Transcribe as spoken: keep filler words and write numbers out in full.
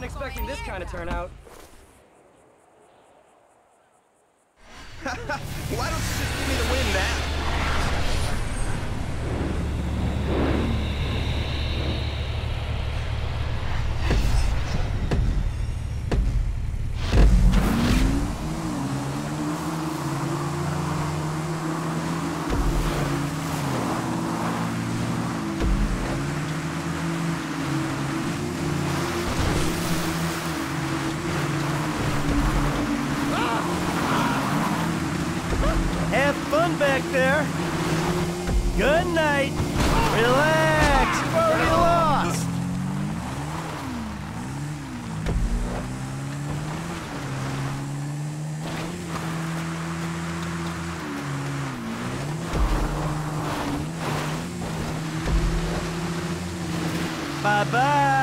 Wasn't expecting this kind of turnout. Why don't you just give me the win now? Have fun back there. Good night. Relax. You've already lost. Bye-bye.